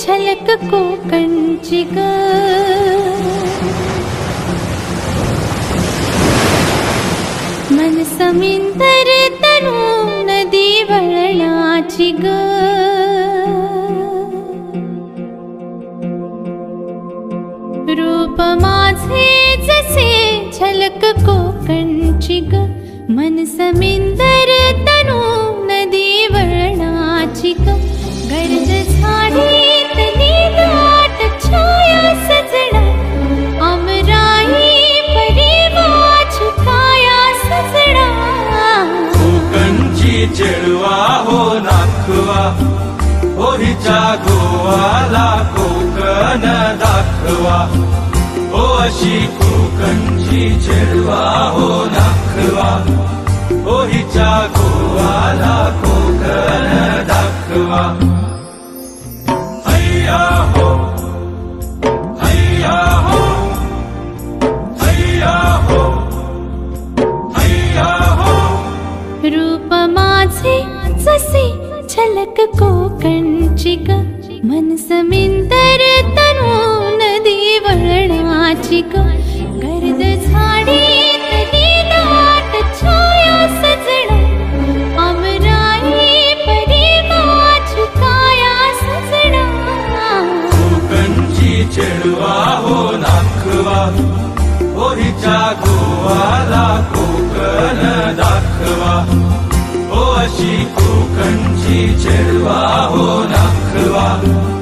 झलक कोकणची ग मन समिंदर तनू नदी वळणाची ग रूप माझे जसे झलक कोकणची ग मन समिंदर तनू नदी वळणाची ग गर्द झाडीतली दाट छाया सजना अमराई परी माझी काया सजना कोकणची चेडवा हो नाखवा हो हिच्या गोवाला कोकण दाखवा हो अशी कोकणची चेडवा हो नाखवा हो हिच्या गोवाला कोकण दाखवा हैया हो हैया हो हैया हो हैया हो रूप माझे जसे झलक कोकणची ग मन समिंदर तनू नदी वळणाची ग गर्द झाडीतली दाट छाया सजना अमराई परी माझी काया सजना कोकणची चेडवा हो नाखवा हो हिच्या गोवाला कोकण दाखवा हो अशी कोकणची चेडवा हो नाखवा